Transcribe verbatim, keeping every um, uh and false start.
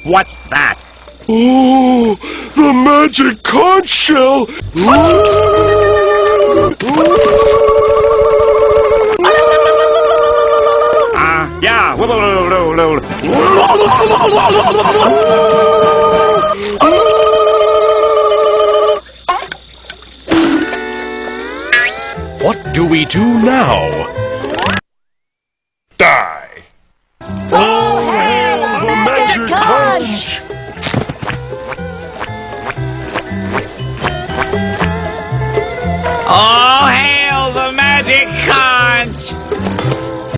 What's that? Oh, the Magic Conch Shell! Ah, uh, yeah. What do we do now?